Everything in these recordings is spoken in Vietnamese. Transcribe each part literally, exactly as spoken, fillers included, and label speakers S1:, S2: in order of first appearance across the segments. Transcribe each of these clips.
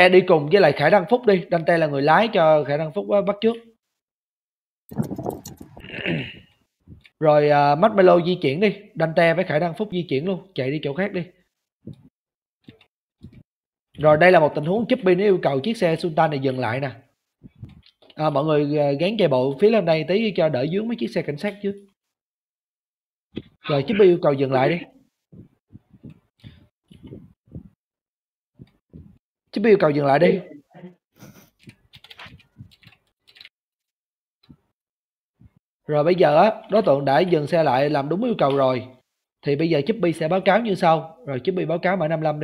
S1: Dante đi cùng với lại Khải Đăng Phúc đi. Dante là người lái cho Khải Đăng Phúc bắt trước. Rồi uh, Marshmallow di chuyển đi. Dante với Khải Đăng Phúc di chuyển luôn. Chạy đi chỗ khác đi. Rồi đây là một tình huống Chubby nó yêu cầu chiếc xe Sultan này dừng lại nè. À, mọi người gán chạy bộ phía lên đây tí cho đỡ dướng mấy chiếc xe cảnh sát chứ. Rồi Chubby yêu cầu dừng lại đi. Chubby yêu cầu dừng lại đi. Rồi bây giờ á, đối tượng đã dừng xe lại làm đúng yêu cầu rồi. Thì bây giờ Chubby sẽ báo cáo như sau. Rồi Chubby báo cáo mã năm mươi lăm đi.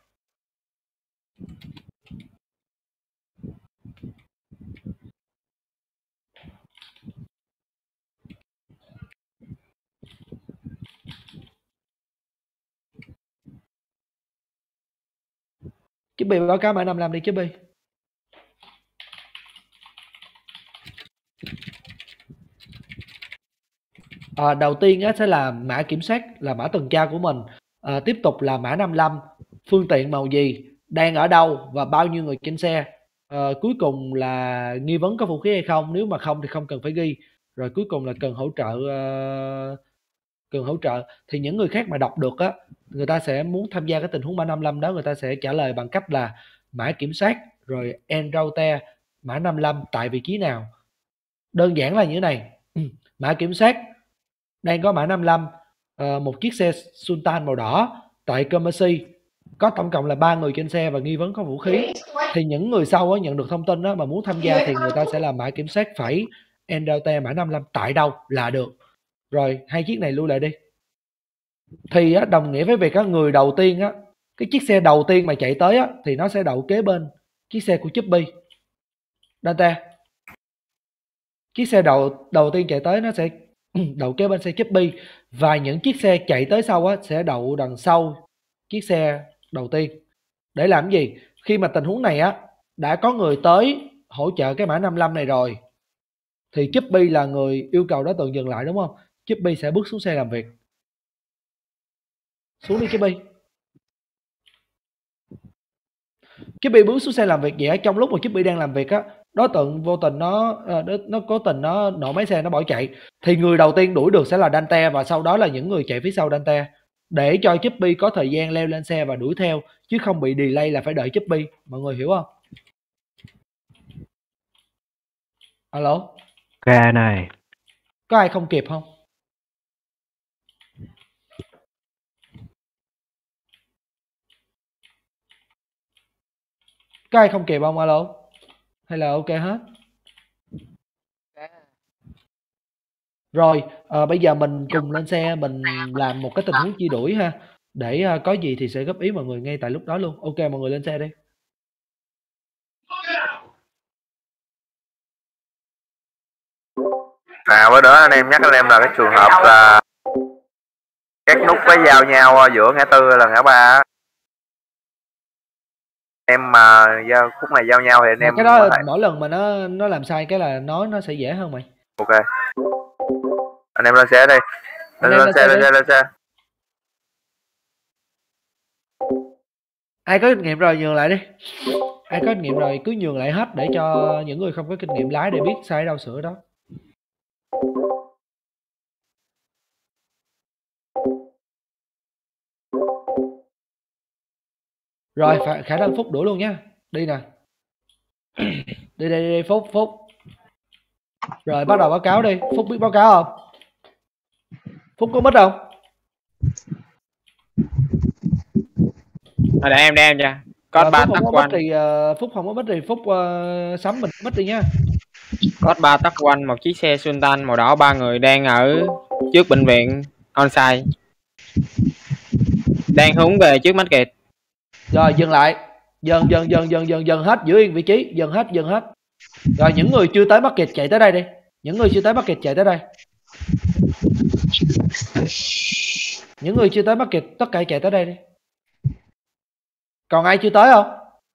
S1: Chubby báo cáo mã năm mươi lăm đi Chubby. À, đầu tiên á, sẽ là mã kiểm soát là mã tuần tra của mình. À, tiếp tục là mã năm mươi lăm, phương tiện màu gì, đang ở đâu và bao nhiêu người trên xe. À, cuối cùng là nghi vấn có vũ khí hay không, nếu mà không thì không cần phải ghi. Rồi cuối cùng là cần hỗ trợ uh, cần hỗ trợ thì những người khác mà đọc được á, người ta sẽ muốn tham gia cái tình huống mã năm mươi lăm đó, người ta sẽ trả lời bằng cách là mã kiểm soát rồi en route mã năm mươi lăm tại vị trí nào. Đơn giản là như thế này. Mã kiểm soát đang có mã năm mươi lăm, uh, một chiếc xe Sultan màu đỏ tại Commercy, có tổng cộng là ba người trên xe và nghi vấn có vũ khí. Thì những người sau đó, nhận được thông tin đó, mà muốn tham gia thì người ta sẽ làm mã kiểm soát phẩy en route mã năm mươi lăm tại đâu là được. Rồi hai chiếc này lưu lại đi. Thì á, đồng nghĩa với việc á, người đầu tiên á, cái chiếc xe đầu tiên mà chạy tới á, thì nó sẽ đậu kế bên chiếc xe của Chubby. Dante, chiếc xe đầu đầu tiên chạy tới nó sẽ đậu kế bên xe Chubby, và những chiếc xe chạy tới sau á, sẽ đậu đằng sau chiếc xe đầu tiên. Để làm gì? Khi mà tình huống này á, đã có người tới hỗ trợ cái mã năm mươi lăm này rồi, thì Chubby là người yêu cầu đối tượng dừng lại, đúng không? Chubby sẽ bước xuống xe làm việc. Xuống đi Chubby. Chubby bước xuống xe làm việc vậy á, trong lúc mà Chubby đang làm việc á, đối tượng vô tình nó nó cố tình nó nổ máy xe, nó bỏ chạy, thì người đầu tiên đuổi được sẽ là Dante, và sau đó là những người chạy phía sau Dante, để cho Chubby có thời gian leo lên xe và đuổi theo, chứ không bị delay là phải đợi Chubby. Mọi người hiểu không? Alo.
S2: Ok này.
S1: Có ai không kịp không? Có ai không kịp không? Alo. Hay là ok hết? Rồi, à, bây giờ mình cùng lên xe, mình làm một cái tình huống truy đuổi ha. Để uh, có gì thì sẽ góp ý mọi người ngay tại lúc đó luôn. Ok, mọi người lên xe đi.
S3: À, với đó anh em nhắc anh em là cái trường hợp là các nút với giao nhau giữa ngã tư là ngã ba. Em mà giao khúc này giao nhau thì anh
S1: Mà
S3: em
S1: cái đó
S3: phải...
S1: mỗi lần mà nó nó làm sai cái là nói nó sẽ dễ hơn mày.
S3: Ok. Anh em lên xe đi. Lên, lên, lên xe, lên xe, lên xe.
S1: Ai có kinh nghiệm rồi nhường lại đi. Ai có kinh nghiệm rồi cứ nhường lại hết, để cho những người không có kinh nghiệm lái để biết sai đâu sửa đó. Rồi, khả năng Phúc đuổi luôn nhá. Đi nè. Đi đây, đi đây, Phúc, Phúc. Rồi bắt đầu báo cáo đi. Phúc biết báo cáo không? Phúc có mất không?
S4: À, để em để em nha. Có ba tắc quan
S1: thì uh, Phúc không có mất thì Phúc uh, sắm mình mất đi nha.
S4: Có ba tắc quanh, một chiếc xe Sultan màu đỏ, ba người đang ở trước bệnh viện on-site, đang hướng về trước market.
S1: Rồi dừng lại. Dần dần dần dần dần dần hết, giữ yên vị trí, dần hết dần hết. Rồi những người chưa tới market chạy tới đây đi. Những người chưa tới market chạy tới đây. Những người chưa tới market tất cả chạy tới đây đi. Còn ai chưa tới không?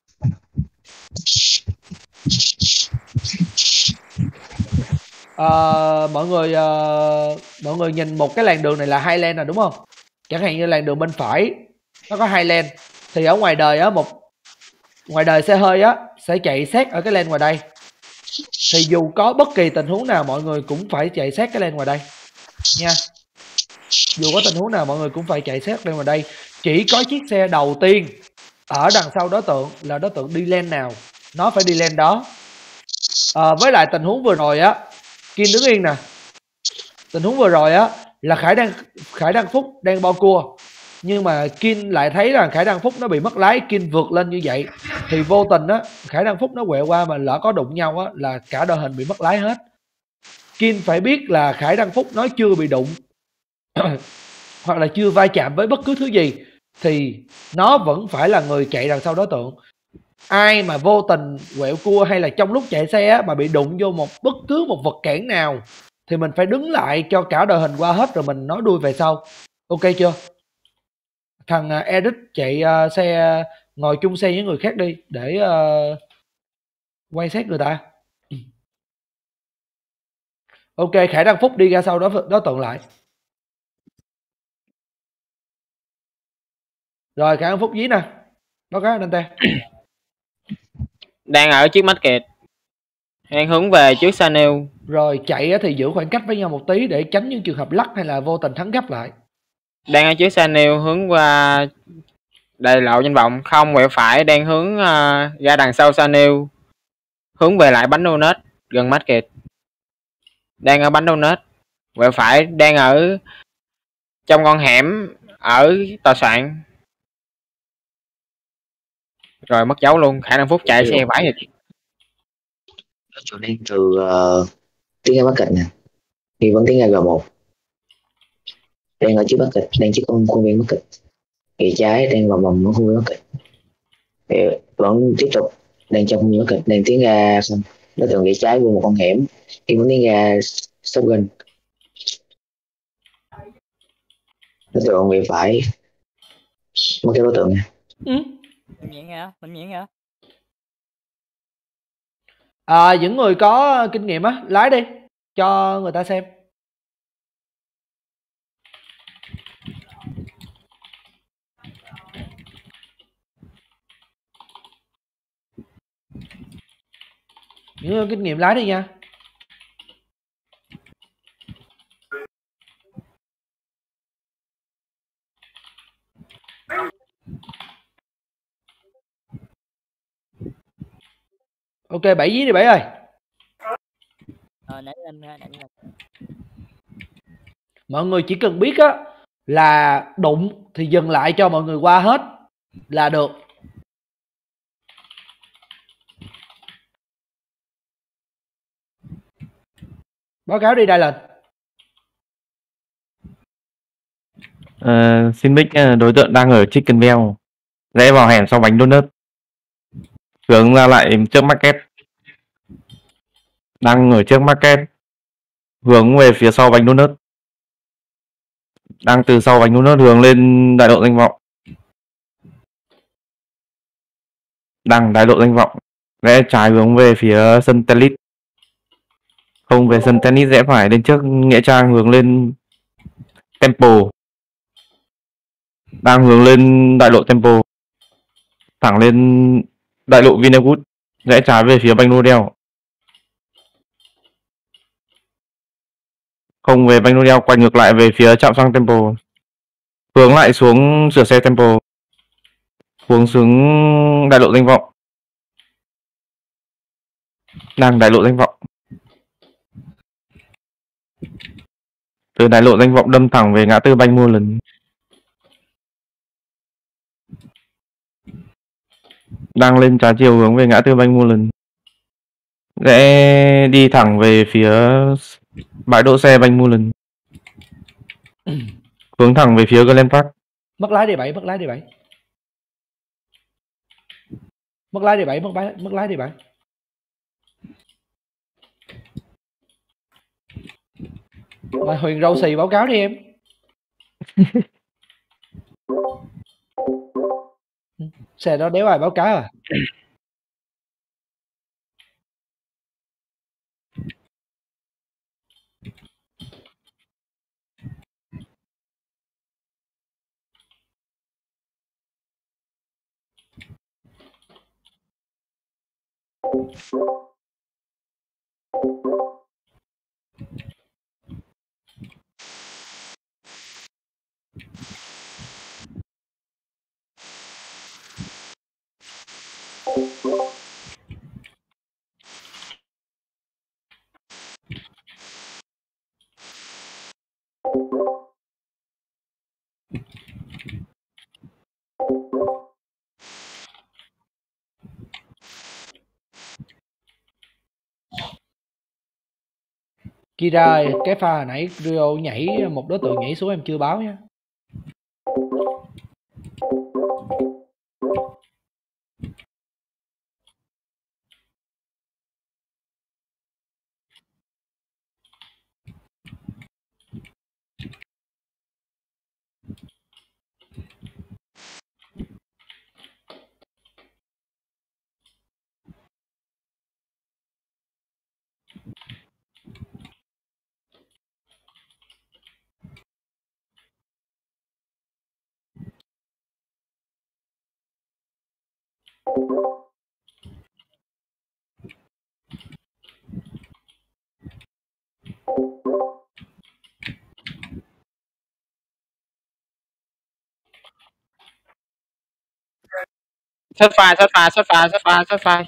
S1: À, mọi người uh, mọi người nhìn một cái làn đường này là hai lane rồi đúng không? Chẳng hạn như làn đường bên phải nó có hai lane, thì ở ngoài đời á, một ngoài đời xe hơi á sẽ chạy sát ở cái lane ngoài đây, thì dù có bất kỳ tình huống nào mọi người cũng phải chạy sát cái lane ngoài đây nha. Dù có tình huống nào mọi người cũng phải chạy sát lane ngoài đây. Chỉ có chiếc xe đầu tiên ở đằng sau đối tượng là đối tượng đi lane nào nó phải đi lane đó. À, với lại tình huống vừa rồi á, Kim đứng yên nè. Tình huống vừa rồi á là Khải đang Khải Đăng Phúc đang bo cua, nhưng mà Kim lại thấy rằng Khải Đăng Phúc nó bị mất lái, Kim vượt lên như vậy thì vô tình á Khải Đăng Phúc nó quẹo qua mà lỡ có đụng nhau á là cả đội hình bị mất lái hết. Kim phải biết là Khải Đăng Phúc nó chưa bị đụng hoặc là chưa va chạm với bất cứ thứ gì thì nó vẫn phải là người chạy đằng sau đối tượng. Ai mà vô tình quẹo cua hay là trong lúc chạy xe á, mà bị đụng vô một bất cứ một vật cản nào thì mình phải đứng lại cho cả đội hình qua hết rồi mình nói đuôi về sau. Ok chưa? Thằng uh, Edit chạy uh, xe ngồi chung xe với người khác đi để uh, quay xét người ta. Ok, Khải Đăng Phúc đi ra sau đó đối tượng lại. Rồi Khải Đăng Phúc dí nè. Báo cáo anh ta.
S4: Đang ở trước mắt kẹt, đang hướng về trước Sanel.
S1: Rồi chạy thì giữ khoảng cách với nhau một tí để tránh những trường hợp lắc hay là vô tình thắng gấp lại.
S4: Đang ở trước Sanel hướng qua đại lộ danh vọng, không quẹo phải đang hướng uh, ra đằng sau Sanel, hướng về lại bánh donut gần mắt kẹt. Đang ở bánh donut, quẹo phải đang ở trong con hẻm ở tòa soạn. Rồi mất dấu luôn. Khả năng Phúc chạy xe vãi rồi.
S2: Nó trở nên từ uh, tiếng Nga Bắc Kịch nè, thì vẫn tiếng Nga G một. Đang ở trước Bắc Kịch, đang trước công khuôn viên Bắc Kịch. Kỳ trái đang vòng vòng ở khuôn viên Bắc Kịch. Thì vẫn tiếp tục đang trong khuôn viên Bắc Kịch, đang tiếng Nga xong. Đối tượng kỳ trái vô một con hẻm, thì vẫn tiếng Nga stop gần. Đối tượng bị phải mất cái đối tượng nha.
S1: Ừ.
S5: Mình nhẹ hả? Mình nhẹ hả?
S1: À, những người có kinh nghiệm á, lái đi cho người ta xem. Những người kinh nghiệm lái đi nha. Ok, bảy dí đi bảy ơi.
S5: Ờ, nãy lên nãy lên.
S1: Mọi người chỉ cần biết á là đụng thì dừng lại cho mọi người qua hết là được. Báo cáo đi Đại lệnh.
S6: Uh, xin mic, đối tượng đang ở Chicken Bell, rẽ vào hẻm sau bánh donut, hướng ra lại trước market. Đang ở trước market, hướng về phía sau bánh donut. Đang từ sau bánh donut hướng lên đại lộ danh vọng. Đang đại lộ danh vọng, rẽ trái hướng về phía sân tennis. Không về sân tennis, rẽ phải lên trước nghĩa trang hướng lên Temple. Đang hướng lên đại lộ Temple, thẳng lên đại lộ Vinwood, rẽ trái về phía Banh Nodel. Không về Banh Nodel, quay ngược lại về phía trạm xăng Temple, hướng lại xuống sửa xe Temple, hướng xuống đại lộ danh vọng. Đang đại lộ danh vọng, từ đại lộ danh vọng đâm thẳng về ngã tư Banh Mua lần. Đang lên trái chiều hướng về ngã tư Banh Mua lần, rẽ đi thẳng về phía bãi đỗ xe Banh Mua lần, hướng thẳng về phía Glen Park.
S1: Mất lái đi bảy, mất lái đi bảy. Mất lái đi bảy, mất lái, mất lái đi bảy. Mà Huyền râu xì báo cáo đi em. Xe đó đéo ai báo cáo à? Kira ơi, cái pha hồi nãy Rio nhảy một đối tượng nhảy xuống em chưa báo nha.
S4: Sát pha, sát pha, sát pha, sát pha, sát pha.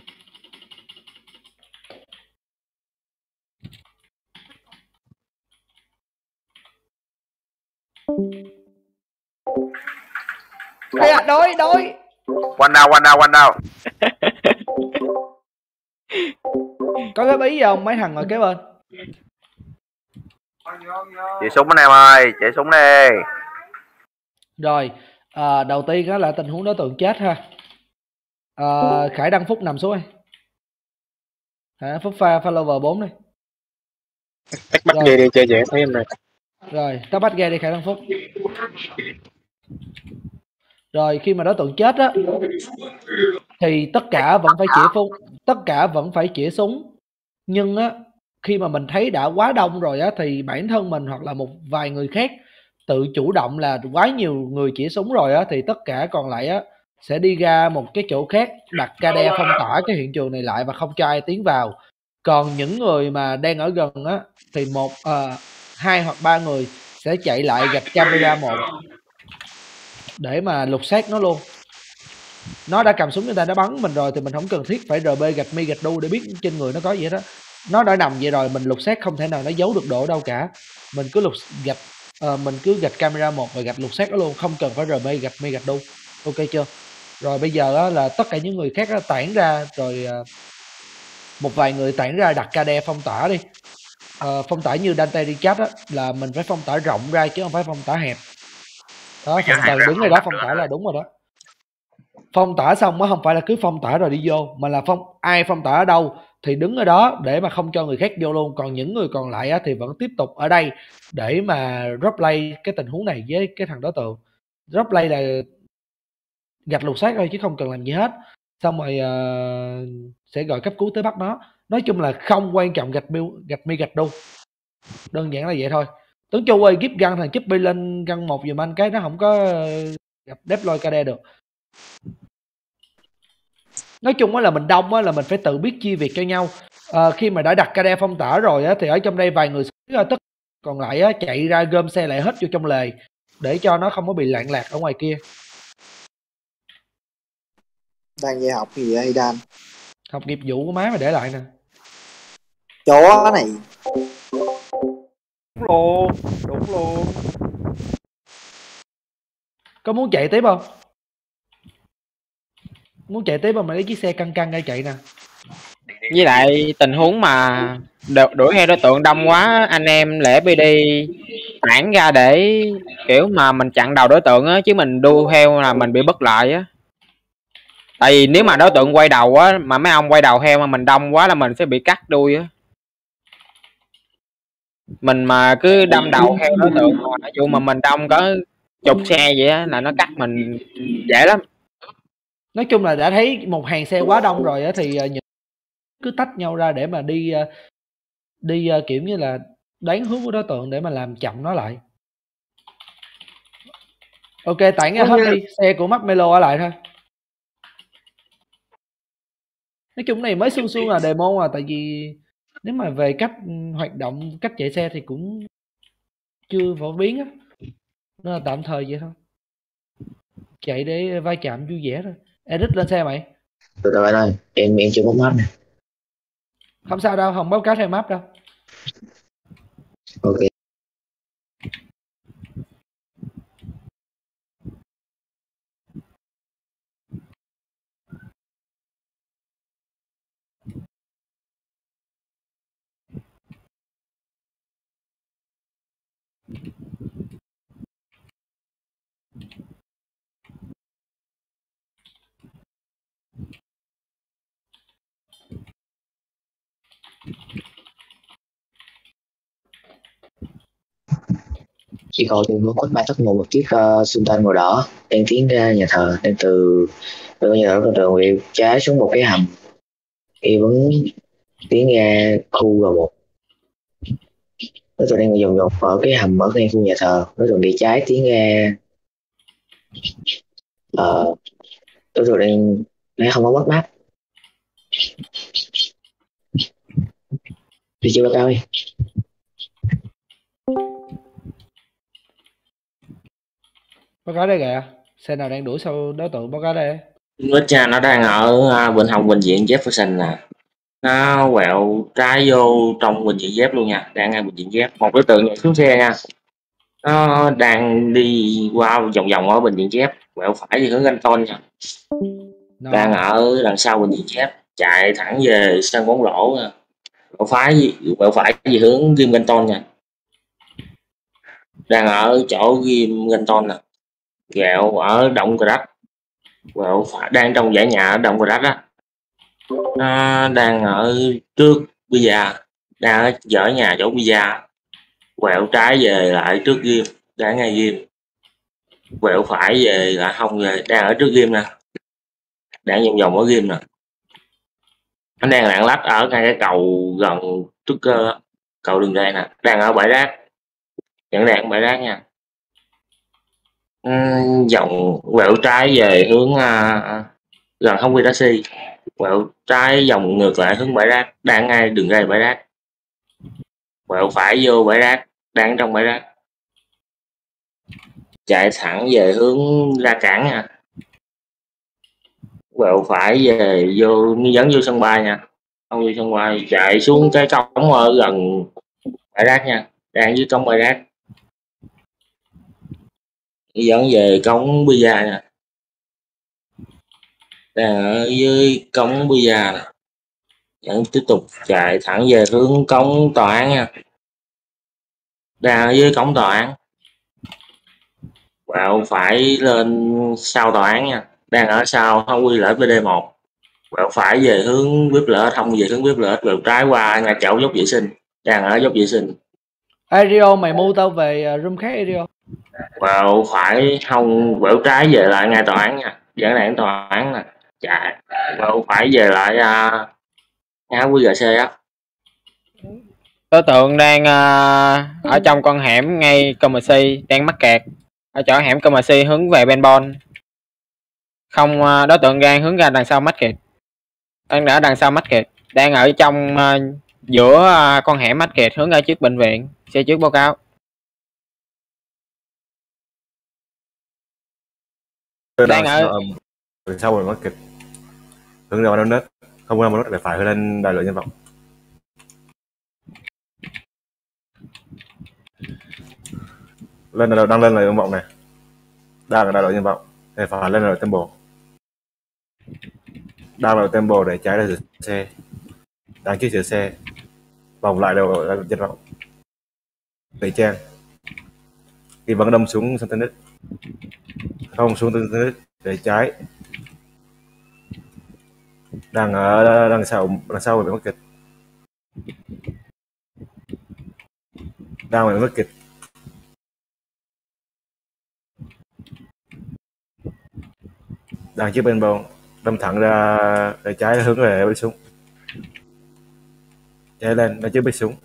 S1: Ây da, đối đối.
S3: One down, one down, one down.
S1: Có cái bí gì không mấy thằng ở kế bên?
S3: Chạy súng anh em ơi, chạy súng đi.
S1: Rồi, à, đầu tiên đó là tình huống đối tượng chết ha. À, Khải Đăng Phúc nằm xuống đây. Khải Đăng Phúc pha follower bốn đi.
S7: Tắt bắt ghê đi chơi dễ thấy em rồi.
S1: Rồi, tắt bắt ghê đi Khải Đăng Phúc. Rồi khi mà đối tượng chết á thì tất cả vẫn phải chĩa phun, tất cả vẫn phải chĩa súng. Nhưng á khi mà mình thấy đã quá đông rồi á thì bản thân mình hoặc là một vài người khác tự chủ động là quá nhiều người chĩa súng rồi á thì tất cả còn lại á sẽ đi ra một cái chỗ khác đặt ca đe phong tỏa cái hiện trường này lại và không cho ai tiến vào. Còn những người mà đang ở gần á thì một uh, hai hoặc ba người sẽ chạy lại gạch camera một để mà lục soát nó luôn. Nó đã cầm súng trên tay nó bắn mình rồi thì mình không cần thiết phải rờ bê gạch mi gạch đu để biết trên người nó có gì hết đó. Nó đã nằm vậy rồi mình lục soát không thể nào nó giấu được độ đâu cả. Mình cứ lục gạch uh, mình cứ gạch camera một và gạch lục soát nó luôn, không cần phải rờ bê gạch mi gạch đu. Ok chưa? Rồi bây giờ đó là tất cả những người khác đó tản ra rồi, uh, một vài người tản ra đặt ca đe phong tỏa đi. Uh, phong tỏa như Dante đi chat á là mình phải phong tỏa rộng ra chứ không phải phong tỏa hẹp. Đó, phần tầng đứng ở đó phong tỏa là đúng rồi đó. Phong tỏa xong á không phải là cứ phong tỏa rồi đi vô, mà là phong ai phong tỏa ở đâu thì đứng ở đó để mà không cho người khác vô luôn. Còn những người còn lại á thì vẫn tiếp tục ở đây để mà drop play cái tình huống này với cái thằng đối tượng. Drop play là gạch lục xác thôi chứ không cần làm gì hết. Xong rồi uh, sẽ gọi cấp cứu tới bắt nó. Nói chung là không quan trọng gạch mi gạch mi gạch đu, đơn giản là vậy thôi. Tuấn Châu ơi, give gun thằng chip bay lên gun một giùm anh cái nó không có gặp deploy ca đe được. Nói chung á là mình đông á là mình phải tự biết chia việc cho nhau. À, khi mà đã đặt ca đe phong tỏa rồi á thì ở trong đây vài người tất còn lại á chạy ra gom xe lại hết vô trong lề để cho nó không có bị loạn lạc ở ngoài kia.
S8: Đang dạy học gì vậy Dan?
S1: Học nghiệp vụ của má mà để lại nè.
S8: Chó này.
S3: Đúng luôn, đúng luôn.
S1: Có muốn chạy tiếp không? Muốn chạy tiếp không mà lấy chiếc xe căng căng ra chạy nè.
S4: Với lại tình huống mà đuổi theo đối tượng đông quá, anh em lẽ bê đê tản ra để kiểu mà mình chặn đầu đối tượng á, chứ mình đu theo là mình bị bất lợi á. Tại vì nếu mà đối tượng quay đầu á, mà mấy ông quay đầu theo mà mình đông quá là mình sẽ bị cắt đuôi á. Mình mà cứ đâm đầu theo đối tượng mà dù mà mình đông có chục xe vậy á là nó cắt mình dễ lắm.
S1: Nói chung là đã thấy một hàng xe quá đông rồi á thì những cứ tách nhau ra để mà đi đi kiểu như là đoán hướng của đối tượng để mà làm chậm nó lại. Ok, tản ra hết đi, xe của Mark Melo ở lại thôi. Nói chung này mới xương xương là demo à, tại vì nếu mà về cách hoạt động, cách chạy xe thì cũng chưa phổ biến á, nên là tạm thời vậy thôi, chạy để va chạm vui vẻ thôi. Eric lên xe mày.
S2: Từ từ anh ơi, em em chưa bóc mắt nè.
S1: Không sao đâu, không báo cáo theo map đâu.
S2: Ok. Khi coi tôi có ba tấc một một chiếc uh, Sultan màu đỏ đang tiến ra nhà thờ, đang từ từ nhà thờ con đường quẹo trái xuống một cái hầm, y vẫn tiến ra khu G một. Đối tượng đang vòng vòng ở cái hầm ở ngay khu nhà thờ. Đối tượng đi trái tiến ra uh, đối tượng đang đang không có mất map. Đi chưa báo cáo đi.
S1: Báo cáo đây kìa, xe nào đang đuổi sau đối tượng, báo cáo đây.
S9: Cha nó đang ở à, bên hông bệnh viện Jefferson nè, nó quẹo trái vô trong bệnh viện Jeff luôn nha, đang ngay bệnh viện Jeff. Một đối tượng nhảy xuống xe nha, nó đang đi qua vòng vòng ở bệnh viện Jeff, quẹo phải về hướng Anton nha.
S1: No.
S9: Đang ở đằng sau bệnh viện Jeff, chạy thẳng về sân bóng rổ nha. Quẹo phải quẹo phải về hướng Rim Ganton nha. Đang ở chỗ Rim Ganton nè, quẹo ở động Crack, quẹo phải đang trong dãy nhà ở động Crack á. Nó đang ở trước pizza, đang ở dở nhà chỗ pizza, quẹo trái về lại trước Rim, đang ngay Rim, quẹo phải về lại không về, đang ở trước Rim nè, đang vòng vòng ở Rim nè. Nó đang lạng lách ở ngay cái cầu gần trước cơ, cầu đường ray nè, đang ở bãi rác, vẫn đang bãi rác nha. Uhm, dòng quẹo trái về hướng uh, gần không quy taxi, quẹo trái dòng ngược lại hướng bãi rác, đang ngay đường ray bãi rác, quẹo phải vô bãi rác, đang trong bãi rác, chạy thẳng về hướng ra cảng nha, quẹo phải về vô dẫn vô sân bay nha, không vô sân bay, chạy xuống cái cống ở gần bãi rác nha, đang dưới cống bãi rác, dẫn về cống pizza nha, đang ở dưới cống pizza nè, vẫn tiếp tục chạy thẳng về hướng cống tòa án nha, đang ở dưới cổng tòa án, quẹo phải lên sau tòa án nha, đang ở sau không quy lợi pê đê một, quẹo phải về hướng bếp lửa, thông về hướng bếp lửa, quẹo trái qua ngay chỗ dốc vệ sinh, đang ở dốc vệ sinh.
S1: Ario, mày mua tao về room khác Ario.
S9: Quẹo phải không, quẹo trái về lại ngay tòa án nha, dẫn lại tòa án nè, chạy quẹo phải về lại uh, áo quy gc á.
S4: Đối tượng đang uh, ở trong con hẻm ngay Commercy, đang mắc kẹt ở chỗ hẻm Commercy hướng về Benbon. Không, uh, đối tượng đang hướng ra đằng sau Market, đang ở đằng sau Market, đang ở trong uh, giữa uh, con hẻm Market hướng ra trước bệnh viện. Xe trước báo cáo.
S10: Đang ở đằng sau rồi Market, hướng ra Donut, không ra Donut để phải hướng lên đại lộ nhân vọng. Lên là đang lên là nhân vọng này, đang ở đại lộ nhân vọng, để phải lên là Temple, đang là Temple để trái là sửa xe, đang trước sửa xe, vòng lại đều là nhân vọng, tẩy trang, thì vẫn đâm xuống sân tennis, không xuống sân tennis để trái, đang ở đằng sau đằng sau về Market, đang về Market. Đang trước bên bông, đâm thẳng ra để trái hướng về bên súng, trái lên nó trước bên súng,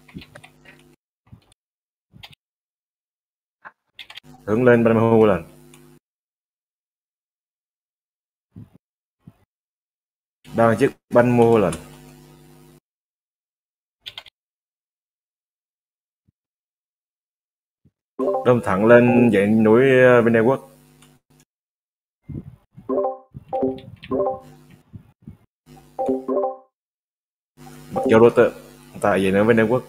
S10: hướng lên bên hô lần, Đang chiếc bắn mô lần. Đâm thẳng lên dãy núi bên Đế Quốc. Bắt châu đối tượng tại dãy núi bên Đế Quốc.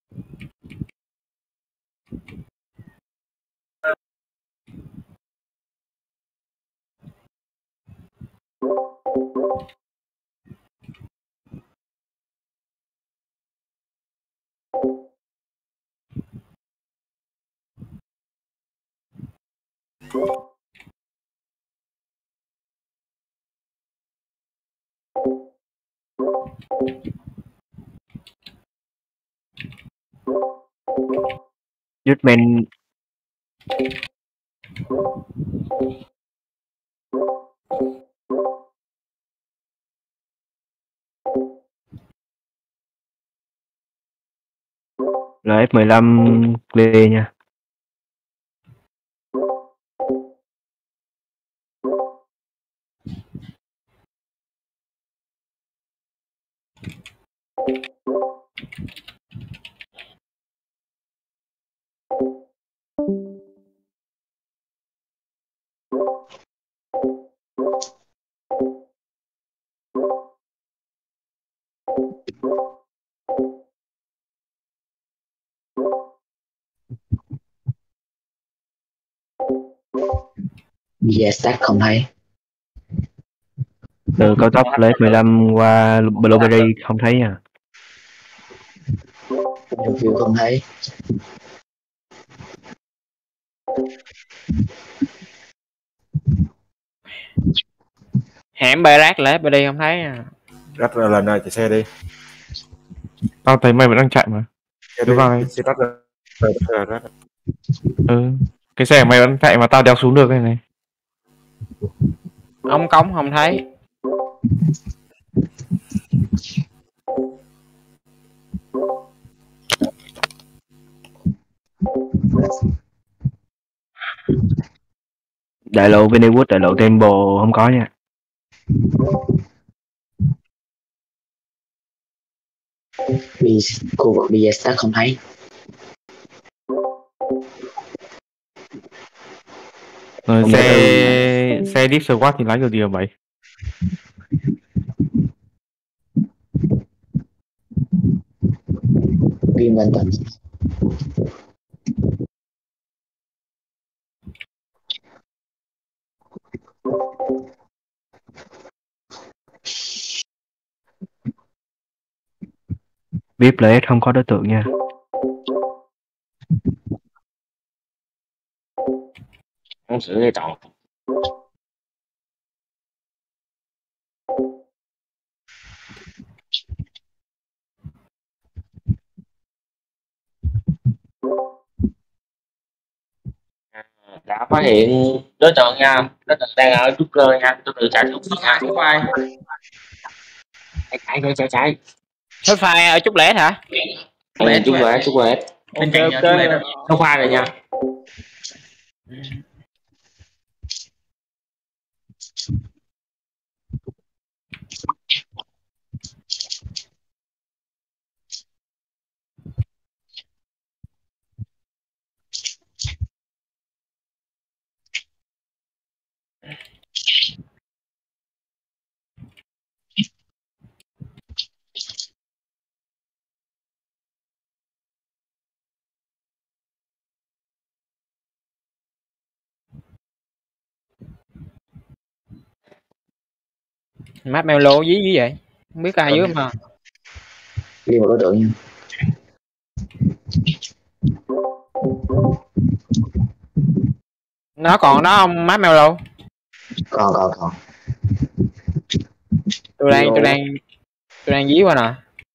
S6: Giết men là ép mười lăm lê nha.
S2: Bây stack không thấy.
S6: Từ cao tốc là ép mười lăm qua Blueberry không thấy nha.
S2: Review không thấy.
S4: Hẻm bê rác là ép bê đê không thấy à.
S10: Rắt ra lần này chạy xe đi.
S6: Tao thấy mày vẫn đang chạy mà.
S10: Cứ vào xe rắt ra.
S6: Ừ. Cái xe của mày vẫn chạy mà tao đeo xuống được cái này.
S4: Ông cống không thấy.
S6: Đại lộ Vinnywood, đại lộ Temple không có nha.
S2: Vì khu vực bây giờ stack không thấy.
S6: Rồi xe xe deep squad thì lái kiểu gì vậy?
S2: Game an toàn.
S6: vê i pê Play không có đối tượng nha.
S9: Không xử lý chọn. Đã phát hiện đối tượng nha, đối tượng đang ở trúc cơ nha, tôi tự chạy trúc nha, trúc vai. Chạy chạy chạy chạy.
S4: Số file ở trúc lẻ hả?
S9: Trúc lẻ, trúc lẻ, trúc lẻ.
S4: Ok ok.
S9: Số file này nha.
S4: Map Melo dí dí vậy? Không biết ai dưới mà.
S2: Đi một đối tượng nha.
S4: Nó còn đó không map Melo?
S2: Còn còn còn.
S4: Tôi đang tôi đang tôi đang dí qua nè.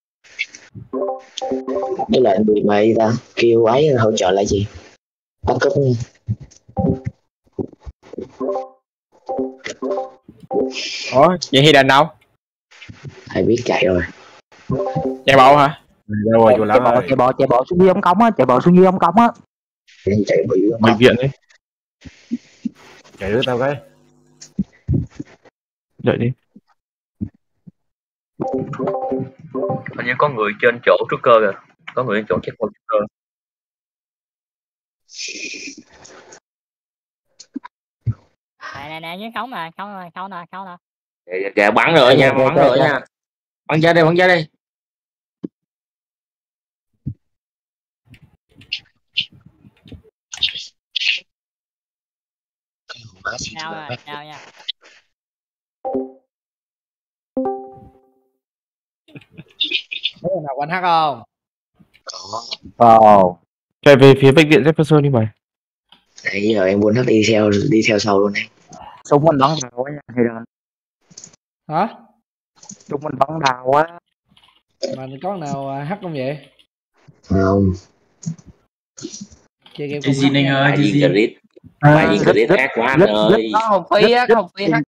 S2: Cái lệnh bị mày ta kêu ấy hỗ trợ lại gì? Bắt cúp nha.
S4: Ủa, vậy thì đền đâu?
S2: Thầy biết chạy rồi.
S4: Chạy bộ hả?
S10: Đâu rồi, chỗ lắm rồi.
S11: Chạy bộ, chạy bộ xuống dưới ống cống á, chạy bộ xuống dưới ống cống á.
S2: Chạy bị
S6: bệnh viện đấy.
S10: Chạy đứa tao cái.
S6: Đợi đi.
S3: Hình như có người trên chỗ trúc cơ kìa. Có người trên chỗ checkpoint trúc cơ.
S5: Nè nè nè, dưới khấu mà, khấu nè, khấu nè, khấu nè.
S9: Kìa, kìa, bắn rồi nha, bắn rồi nha. Bắn ra đây, bắn ra đây.
S5: Nào nè, nào nha.
S1: Có người nào quanh hát không?
S6: Wow. Chạy về phía bệnh viện Jefferson đi mày.
S2: Đấy, giờ em muốn hắt đi theo đi theo sau luôn đấy.
S11: Súng mình bắn đào á thì đừng.
S1: Hả?
S11: Súng mình bắn đào á.
S1: Mà có nào hát không vậy?
S2: Không.
S1: Chơi game
S12: Chơi gì anh ơi,
S9: Bài
S12: chơi
S9: gì
S12: gì?
S9: Grit. Bài gì Grit hát quá anh ơi.
S4: Có Hồng Phi á, có Hồng Phi hát